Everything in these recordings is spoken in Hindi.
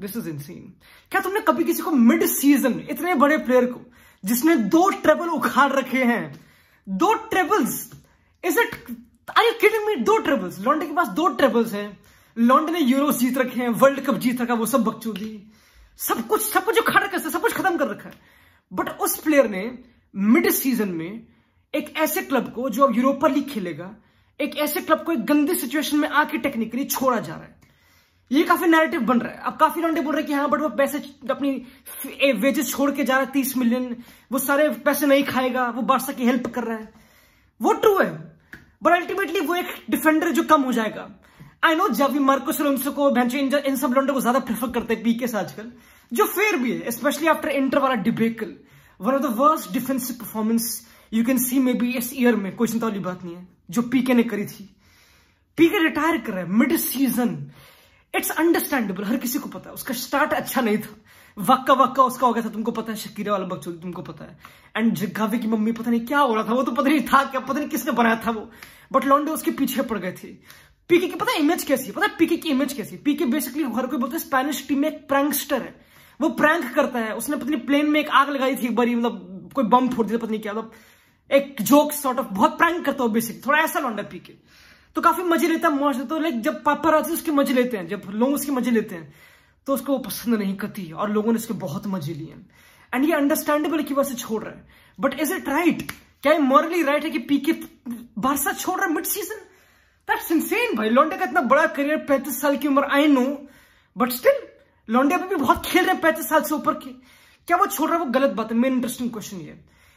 This is insane. क्या तुमने कभी किसी को मिड सीजन इतने बड़े प्लेयर को जिसने 2 ट्रेबल उखाड़ रखे हैं, 2 trebles, is it, are you kidding me? 2 trebles, लॉन्डे के पास 2 ट्रेबल्स हैं, लॉन्डे ने यूरो जीत रखे हैं, वर्ल्ड कप जीत रखा, वो सब बकचोदी, सब कुछ उखाड़ रखा है, सब कुछ खत्म कर रखा है। बट उस प्लेयर ने मिड सीजन में एक ऐसे क्लब को जो अब यूरोपा लीग खेलेगा, एक ऐसे क्लब को एक गंदी सिचुएशन में आके टेक्निकली छोड़ा जा रहा है। ये काफी नैरेटिव बन रहा है। अब काफी लौंडे बोल रहे हैं कि हाँ बट वो पैसे अपनी वेजेस छोड़ के जा रहा है 30 मिलियन, वो सारे पैसे नहीं खाएगा, वो बार्सा की हेल्प कर रहा है। वो ट्रू है, बट अल्टीमेटली वो एक डिफेंडर जो कम हो जाएगा। I know Xavi Marcos Alonso को इन सब लौंडे को ज्यादा प्रेफर करते हैं पीके से आजकल, जो फेयर भी है, स्पेशली आफ्टर इंटर वाला debacle, one of the worst defensive performance you can see maybe इस ईयर में। कोई चिंता वाली बात नहीं है जो पीके ने करी थी। पीके रिटायर कर रहा है मिड सीजन, इट्स अंडरस्टैंडेबल, हर किसी को पता है उसका स्टार्ट अच्छा नहीं था, वक्का उसका हो गया था, तुमको पता है, शकीरा वाला बकचोदी तुमको पता है, एंड जगावे की मम्मी पता नहीं क्या हो रहा था, वो तो पता नहीं था क्या, पता नहीं किसने बनाया था वो, बट लॉन्डे उसके पीछे पड़ गए थे। पीके की पता है इमेज कैसी है? पता है पीके की इमेज कैसी है? पीके बेसिकली हर कोई बोलता है स्पेनिश टीम में एक प्रैंकस्टर है, वो प्रैंक करता है। उसने पता नहीं प्लेन में एक आग लगाई थी एक बारी, मतलब कोई बम फोड़ दिया, पता नहीं क्या, मतलब एक जोक सॉर्ट ऑफ, बहुत प्रैंक करता है बेसिकली, थोड़ा ऐसा लॉन्डा पीके, तो काफी मजे लेता है मौज। तो लाइक जब पापराज़ी उसके मजे लेते हैं, जब लोग उसके मजे लेते हैं, तो उसको वो पसंद नहीं करती, और लोगों ने इसके बहुत मजे लिए, एंड ये अंडरस्टैंडेबल है कि वो छोड़ रहा है। But is it right? क्या मॉरली राइट है कि पीके बार्सा छोड़ रहा है मिड सीजन? दैट्स इनसेन भाई। लॉन्डे का इतना बड़ा करियर, 35 साल की उम्र, आई नो, बट स्टिल लॉन्डे अभी भी बहुत खेल रहे हैं 35 साल से ऊपर के। क्या वो छोड़ रहा है? वो गलत बात है। मेन इंटरेस्टिंग क्वेश्चन ये,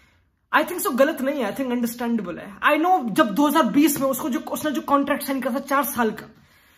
आई थिंक सो गलत नहीं है, आई थिंक अंडरस्टैंडेबल है। आई नो जब 2020 में उसने जो कॉन्ट्रैक्ट साइन किया था 4 साल का,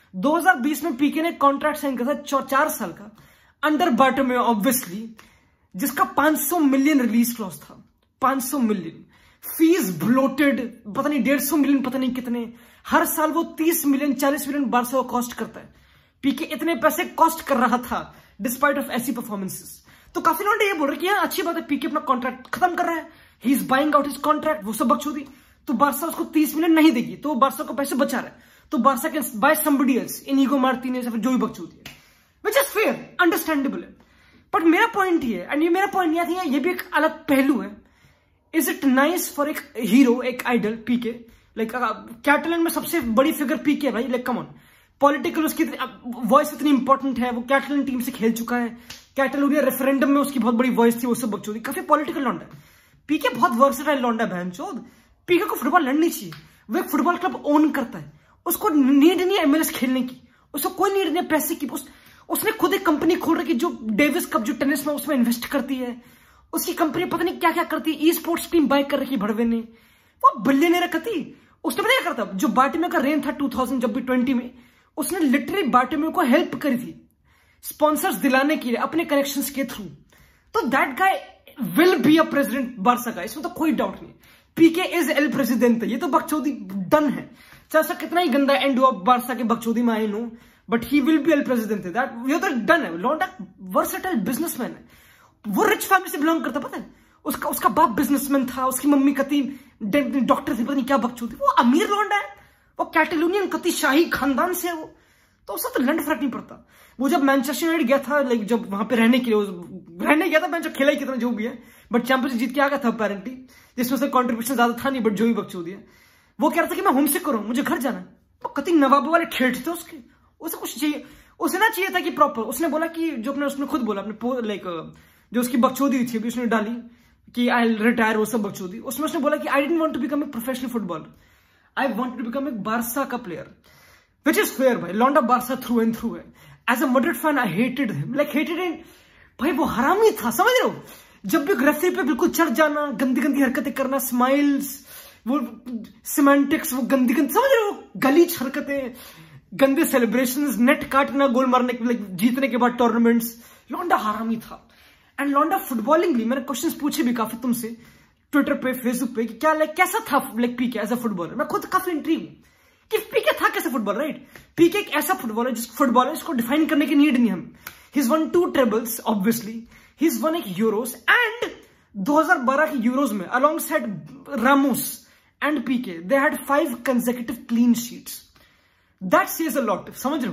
2020 में पीके ने कॉन्ट्रैक्ट साइन किया था 4 साल का अंडर बार्टोमेओ ऑब्वियसली, जिसका 500 मिलियन रिलीज क्लॉज था, 500 मिलियन, फीस ब्लोटेड, पता नहीं 150 मिलियन, पता नहीं कितने, हर साल वो 30 मिलियन 40 मिलियन बार्सा को कॉस्ट करता है। पीके इतने पैसे कॉस्ट कर रहा था डिस्पाइट ऑफ ऐसी परफॉर्मेंसेस। तो काफी लोग ये बोल रहे कि हाँ अच्छी बात है, पीके अपना कॉन्ट्रैक्ट खत्म कर रहा है, he is buying out his contract, वो सब बकचोदी, तो बार्सा उसको 30 मिलियन नहीं देगी, तो बार्सा को पैसे बचा रहा है, तो Barca can buy somebody else, Inigo Martinez या फिर जो भी बकचोदी है, विच इज फेयर, अंडरस्टैंडेबल है। बट मेरा पॉइंट ये है, एंड ये मेरा पॉइंट नहीं है, ये भी एक अलग पहलू है, इज इट नाइस फॉर एक हीरो, एक आइडल पीके, लाइक कैटलन में सबसे बड़ी फिगर पीके भाई, लाइक कम ऑन, पॉलिटिकल उसकी वॉइस इतनी इंपॉर्टेंट है, वो कैटलन टीम से खेल चुका है, कैटलोनिया रेफरेंडम में उसकी बहुत बड़ी वॉइस थी, वो सब बकचोदी, काफी पॉलिटिकल लॉन्डा है पीके, बहुत वर्सेटाइल लॉन्डा बहनचोद। पीके को फुटबॉल लड़नी चाहिए, वो एक फुटबॉल क्लब ओन करता है, उसको नीड नहीं है एमएलएस खेलने की, उसको कोई नीड नहीं है पैसे की, उसने खुद एक कंपनी खोल रखी जो डेविस कप जो टेनिस में उसमें इन्वेस्ट करती है, उसकी कंपनी पता नहीं क्या क्या करती है, ई स्पोर्ट्स टीम बाय कर रखी भड़वे ने, वो बिलियनर रखती, उसने पता क्या करता, जो बार्टिमेओ का रेन था 2000 जब भी 20 में, उसने लिटरली बार्टिमेओ को हेल्प करी थी स्पॉन्सर्स दिलाने के लिए अपने कनेक्शंस के थ्रू। तो that guy will be a president Barca का, इसमें तो कोई डाउट नहीं। पीके इज एल प्रेसिडेंट, ये तो बकचोदी डन है, चाहे कितना ही गंदा एंड हुआ बार्सा के बकचोदी में, I know, but he will be el president, that ये तो डन है। लॉन्डा वर्सेटाइल बिजनेसमैन है, वो रिच फैमिली से बिलोंग करता, पता है उसका बाप बिजनेसमैन था, उसकी मम्मी कती डॉक्टर थी, पता नहीं क्या बकचोदी, वो अमीर लॉन्डा है, वो कैटलोनियन कती शाही खानदान से है वो, तो उससे तो लंड फर्क नहीं पड़ता। वो जब मैनचेस्टर यूनाइटेड गया था, लाइक जब वहां पे रहने के लिए रहने गया था, मैं जो खेला ही कितना जो भी है, बट चैंपियंस जीत के आ गया था अपेरेंटली, जिसमें से कंट्रीब्यूशन ज्यादा था नहीं, बट जो भी बकचोदी है, वो कह रहा था कि मैं होम सिक करूं, मुझे घर जाना है, तो कति नवाबों वाले ठेठ थे उसके, उसे कुछ चाहिए, उसे ना चाहिए था कि प्रॉपर, उसने बोला कि जो अपने उसने खुद बोला अपने लाइक जो उसकी बकचोदी थी अभी उसने डाली कि आई रिटायर, वो सब बकचोदी, उसमें उसने बोला कि I didn't want to become a professional footballer, I wanted to become a Barca का प्लेयर, विच इज फेयर भाई। लॉन्डा बार्सा थ्रू एंड थ्रू है। As a Madrid fan I hated him, like hated him भाई, वो हरामी था, समझ रहे हो, जब भी रेफरी पे बिल्कुल चढ़ जाना, गंदी गंदी हरकतें करना, स्माइल्स, वो सिमेंटिक्स, वो गंदी गंदी, समझ रहे हो, गलीच हरकतें, गंदे सेलिब्रेशंस, नेट काटना गोल मारने के, लाइक जीतने के बाद टूर्नामेंट्स, लॉन्डा हरामी था। एंड लॉन्डा फुटबॉलिंगली, मैंने क्वेश्चंस पूछे भी काफी तुमसे ट्विटर पे, फेसबुक पे, कि क्या लाइक कैसा था like Piqué as a footballer, मैं खुद काफी इंट्रीग हूं कि पीके था कैसे फुटबॉलर, राइट। पीके एक ऐसा फुटबॉलर जिसको डिफाइन करने की नीड नहीं हम, he is won 2 trebles obviously, he is won एक यूरोस, एंड 2012 के यूरोस में alongside Ramos and Piqué they had 5 consecutive clean sheets, that says a lot, समझ रहे हो,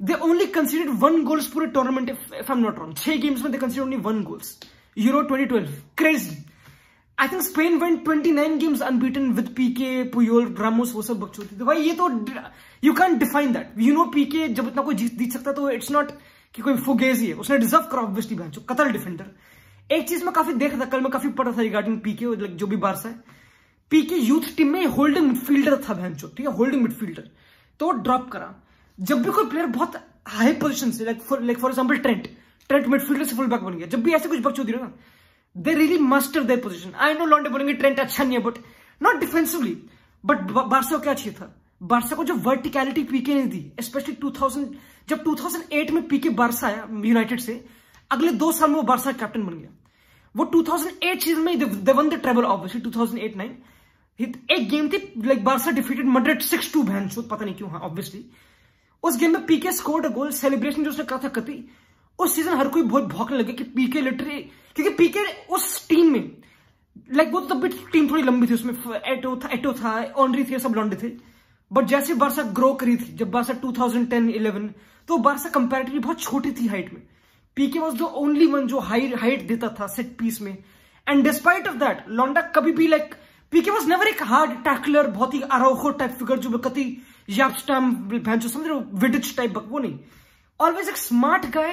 दे ओनली कंसीडर्ड 1 गोल्स पूरे tournament, if I am not wrong. 6 games में they conceded only 1 goals. Euro 2012 crazy. I think Spain went 29 games unbeaten with PK, Puyol, Ramos, वो सब बकचोदी। तो भाई ये तो you can define that. You know Piqué जब इतना कोई जीत सकता तो इट्स नॉट कि कोई फुगेजी है, उसने डिजर्व करा ऑब्वियसली भैंचो, कतल डिफेंडर। एक चीज मैं काफी देख रहा था कल, मैं काफी पढ़ रहा था रिगार्डिंग पीके, जो भी बारसा है। पीके यूथ टीम में होल्डिंग मिडफील्डर था भैंचो, ठीक है, होल्डिंग मिडफील्डर, तो ड्रॉप करा। जब भी कोई प्लेयर बहुत हाई पोजीशन से like for example Trent midfielder से फुल बैक बन गया, जब भी ऐसे कुछ बकचोदी ना, they really master their position. I know लॉन्डे बोलेंगे ट्रेंट अच्छा नहीं है, but not defensively, but Barca को क्या चाहिए था? बारसा को जो वर्टिकलिटी पीके ने दी, स्पेशली 2000 जब 2008 में पीके बारसा आया यूनाइटेड से, अगले 2 साल में वो बारसा कैप्टन बन गया। वो 2008 सीजन में they won the treble obviously 2008-9। एक गेम थी लाइक बारसा डिफीटेड मैड्रिड 6-2 भैंचो, पता नहीं क्यों, हाँ ऑब्वियसली उस गेम में पीके स्कोर्ड अ गोल। सेलिब्रेशन जो उसने कहा था कति, उस सीजन हर कोई बहुत भौंकने लगे कि पीके लिटरली, क्योंकि पीके उस टीम में लाइक वो तब भी टीम थोड़ी लंबी थी, उसमें एटो था, ऑनरी थे, सब लॉन्डे थे। बट जैसे बारसा ग्रो करी थी, जब बारसा 2010-11, तो बारसा कंपैरेटिवली बहुत छोटी थी हाइट में। Piqué was the only one जो हाइट देता था सेट पीस में। एंड डिस्पाइट ऑफ दैट लॉन्डा कभी भी लाइक पीके वाज नेवर एक हार्ड टैकलर, बहुत ही अराउखो टाइप फिगर जो कति यापस्टैम भैंचो समझ रहे हो, विडिच टाइप, वो नहीं, ऑलवेज एक स्मार्ट गाय।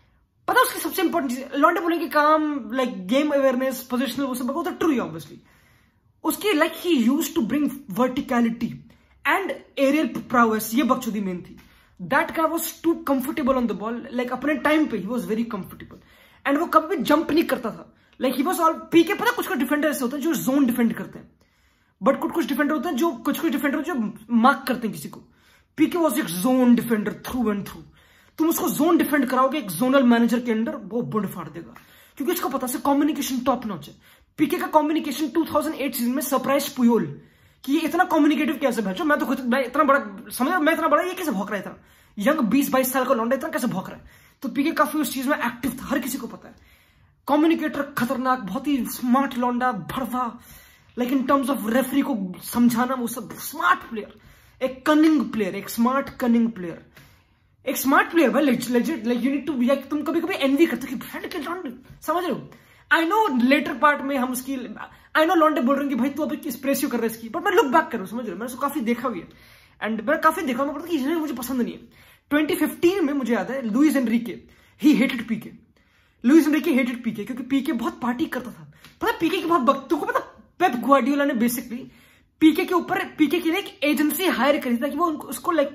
पता उसकी सबसे इंपॉर्टेंट चीज, लॉन्डे बोलेंगे काम लाइक गेम अवेयरनेस, पोजिशनल, वो सब, वो तो ट्रू है ऑब्वियसली। उसकी like he used to bring verticality and aerial prowess, ये बकचोदी मेन थी। That guy was too comfortable on the ball, like अपने टाइम पे he was very comfortable, and वो कभी भी जंप नहीं करता था। Like he was all Piqué. पता कुछ डिफेंडर ऐसे होते हैं जो जोन डिफेंड करते हैं, बट कुछ डिफेंडर होते हैं जो कुछ डिफेंडर जो मार्क करते हैं किसी को। पीके वाज एक zone defender through and through. तुम उसको जोन डिफेंड कराओगे एक जोनल मैनेजर के अंडर, वो बुंड फाड़ देगा, क्योंकि उसको पता है कम्युनिकेशन टॉप नॉच है। पीके का कम्युनिकेशन 2008 सीजन में सरप्राइज पुयोल कि ये इतना कम्युनिकेटिव कैसे भैंचो, मैं तो खुद मैं इतना बड़ा समझ, मैं इतना बड़ा, ये कैसे भौंक रहा है, इतना यंग 20-22 साल का लौंडा इतना कैसे भौंक रहा है। तो पीके काफी उस चीज में एक्टिव था, हर किसी को पता है। कम्युनिकेटर खतरनाक, बहुत ही स्मार्ट लौंडा, भड़वा, like in terms of referee को समझाना, वो सब स्मार्ट प्लेयर, एक कनिंग प्लेयर, एक स्मार्ट कनिंग प्लेयर, एक स्मार्ट प्लेयर भाई, legit like you need to be, तुम कभी कभी एनवी करते हो कि फ्रेंड के लॉन्डे, समझ रहे हो। आई नो लेटर पार्ट में हम उसकी, आई नो लॉन्डे बोल रहे हैं कि भाई तू अभी स्प्रेसिव कर रहा है इसकी, बट मैं लुक बैक करूँ, समझ रहे हो, मैंने उसको काफी देखा हुआ है, एंड मैंने काफी देखा, मैं पता कि मुझे पसंद नहीं है। 2015 में मुझे याद है Luis Enrique, he hated Piqué, Luis Enrique hated Piqué, क्योंकि पीके बहुत पार्टी करता था। पता पीके के बहुत तुमको पता, पेप ग्वार्डियोला ने बेसिकली पीके के ऊपर, पीके की एक एजेंसी हायर करी था कि वो उसको like,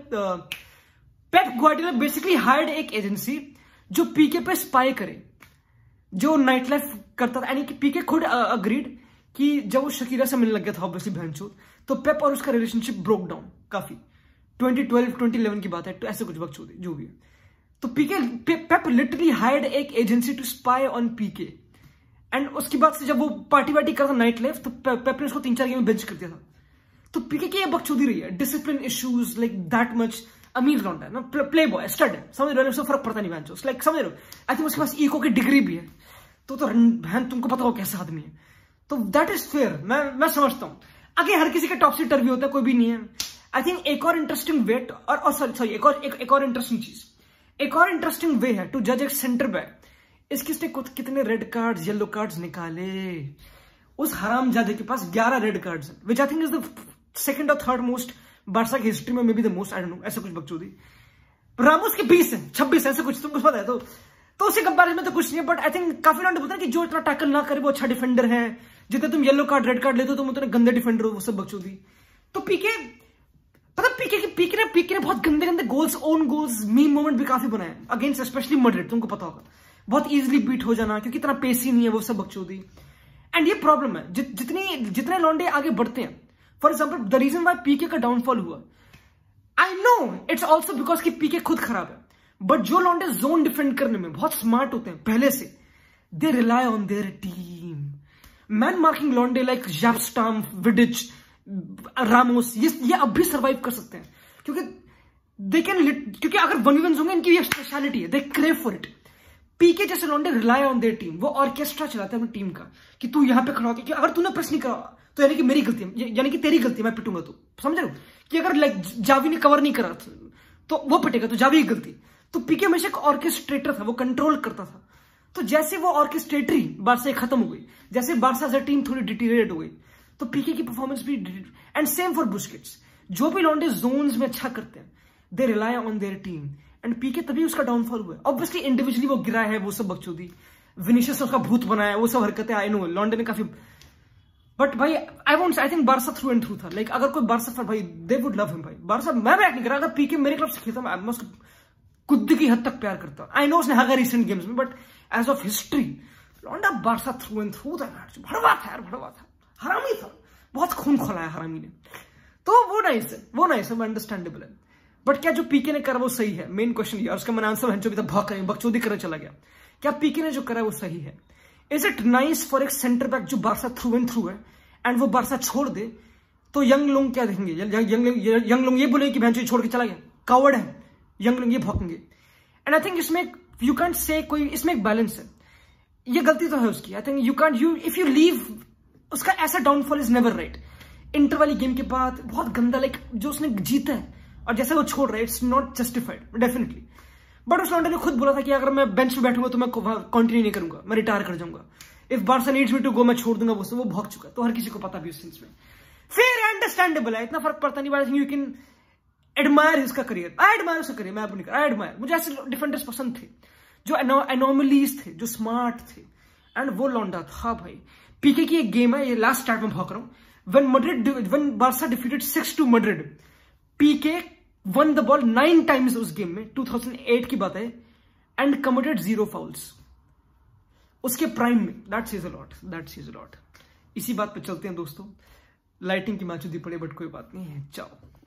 Pep Guardiola basically hired एक एजेंसी जो पीके पे स्पाई करे, जो नाइट लाइफ करता था, यानी कि पीके खुद अग्रीड कि जब वो शकीरा से मिलने लग गया था ऑब्वियसली भैंचो, तो पेप और उसका रिलेशनशिप ब्रोक डाउन काफी। 2012-2011 की बात है, तो ऐसे कुछ वक्त जो भी है। तो पेप लिटरली हायर्ड एक agency to spy on Piqué, and उसके बाद से जब वो पार्टी वार्टी करता नाइट लाइफ, तो पेप ने उसको 3-4 गेम में बेंच कर दिया था। तो पीके की ये बकचोदी रही है, discipline issues like that much. अमीर लौंडा है ना, प्ले बॉय, स्टड है, समझ रहे हो, उसको फर्क पड़ता नहीं भैंचो, लाइक समझ रहे हो। आई थिंक उसके पास इको की डिग्री भी है, तो बहन तुमको पता हो कैसा आदमी है, तो दैट इज फेयर, मैं समझता हूँ। आगे हर किसी का टॉप सीटर भी होता है, कोई भी नहीं है। आई थिंक एक और इंटरेस्टिंग वेट और सॉरी एक और इंटरेस्टिंग चीज, एक और इंटरेस्टिंग वे है टू जज एक सेंटर बैक, इसने कितने रेड कार्ड्स, येलो कार्ड्स निकाले। उस हरामजादे के पास 11 रेड कार्ड्स हैं, which I think is the second और थर्ड मोस्ट बारसा की हिस्ट्री में, maybe the most, I don't know, ऐसा कुछ बकचोदी। रामोस के 20 है, 26 ऐसे कुछ, तुमको पता है, तो उसके कंपैरिजन में तो कुछ नहीं है। बट आई थिंक काफी लॉन्डे बोलते हैं कि जो इतना टैकल ना करे वो अच्छा डिफेंडर है, जितने तुम येलो कार्ड रेड कार्ड लेते हो तुम उतने गंदे डिफेंडर हो, वो सब बकचोदी। तो पीके पता पीके ने बहुत गंदे गंदे goals, own goals, meme moment भी काफी बनाए अगेंस्ट स्पेशली मैड्रिड, तुमको पता होगा, बहुत इजीली बीट हो जाना क्योंकि इतना पेसी नहीं है, वो सब बकचोदी। एंड ये प्रॉब्लम है, जितने लॉन्डे आगे बढ़ते हैं, for example the reason why Piqué का डाउनफॉल हुआ, I know it's also because कि पीके खुद खराब है, बट जो लॉन्डे जोन डिफेंड करने में बहुत स्मार्ट होते हैं पहले से, they rely on their team. Man marking लॉन्डे लाइक यापस्टैम, विडिच, रामोस, ये अब भी सर्वाइव कर सकते हैं क्योंकि दे कैन, क्योंकि अगर 1v1 होंगे, इनकी ये स्पेशलिटी है, they crave for it. Piqué जैसे लॉन्डे रिलाई ऑन देयर टीम, वो ऑर्केस्ट्रा चलाते हैं अपनी टीम का कि तू यहां पे खड़ा होकर, कि अगर तूने प्रेस नहीं करा तो यानी कि मेरी गलती है, यानी कि तेरी गलती है, मैं पिटूंगा, तू समझ रहे हो, कि अगर लाइक जावी ने कवर नहीं करा तो वो पिटेगा, तो जावी की गलती। तो पीके हमेशा एक ऑर्केस्ट्रेटर था, वो कंट्रोल करता था। तो जैसे वो ऑर्केस्ट्रेटरी बारसा खत्म हो गई, जैसे बारसा एज अ टीम थोड़ी डिटीरियरेट हो गई, तो पीके की परफॉर्मेंस भी, एंड सेम फॉर बुस्केट्स। जो भी लॉन्डे जोन्स में अच्छा करते हैं, they rely on their team, and Piqué तभी उसका डाउनफॉल हुआ है। ऑब्वियसली इंडिविजुअली वो गिरा है, वो सब बकचोदी, विनिशियस उसका भूत बनाया, वो सब हरकतें आई नो लॉन्डे ने काफी, बट भाई I think Barca through and through था। लाइक अगर कोई बारसा भाई, दे वुड लव हिम भाई। बारसा मैं बैट नहीं करा, अगर पीके मेरे क्लब से खेलता मैं उसको कुद्द की हद तक प्यार करता। आई नो उसने हगा रिसेंट गेम्स में, बट एज ऑफ हिस्ट्री लॉन्डा बारसा थ्रू एंड थ्रू था मैच। भड़वा था यार, भड़वा था, हरामी था, बहुत खून खोलाया हरामी ने। तो वो नाइस है, वो अंडरस्टैंडेबल है। बट क्या जो पीके ने करा वो सही है? मेन क्वेश्चन ये, और उसका मैंने आंसर जो भी था बकचोदी करने चला गया। क्या पीके ने जो करा वो सही है? इज इट नाइस फॉर एक सेंटर बैक जो बारसा थ्रू एंड थ्रू है, एंड वो बारसा छोड़ दे तो यंग लोग क्या देखेंगे? यंग लोग ये बोले कि भैंचो छोड़ के चला गया, कावर्ड है, यंग लोग ये भौंकेंगे। एंड आई थिंक इसमें यू कैंट से कोई, इसमें एक बैलेंस है। ये गलती तो है उसकी। I think you can't, if you leave, उसका ऐसा डाउनफॉल इज नेवर राइट। इंटर वाली गेम के बाद बहुत गंदा, लाइक जो उसने जीता है और जैसे वो छोड़ रहा है, it's not justified definitely. But उस लॉन्डे ने खुद बोला था कि अगर मैं बेंच में बैठूंगा तो मैं कंटिन्यू नहीं करूंगा, मैं रिटायर कर जाऊंगा। If Barca needs me to go, मैं छोड़ दूंगा। वो भाग चुका है, तो हर किसी को पता भी उस सेंस में। फिर अंडरस्टैंडेबल है, इतना फर्क पड़ता नहीं। But you can admire his career, I admire उसका करियर, मैं अपनी आई एडमायर। मुझे ऐसे डिफेंडर्स पसंद थे जो एनोमलीज थे, जो स्मार्ट थे, एंड वो लॉन्डा था भाई। पीके की एक गेम है, ये लास्ट स्टार्ट में भाग रहा हूं, when Barca defeated 6-2 Madrid, PK won the ball 9 times उस गेम में, 2008 की बात है, and committed 0 fouls उसके प्राइम में। that says a lot। इसी बात पे चलते हैं दोस्तों। लाइटिंग की माचुदी पड़े, बट कोई बात नहीं है, चाओ।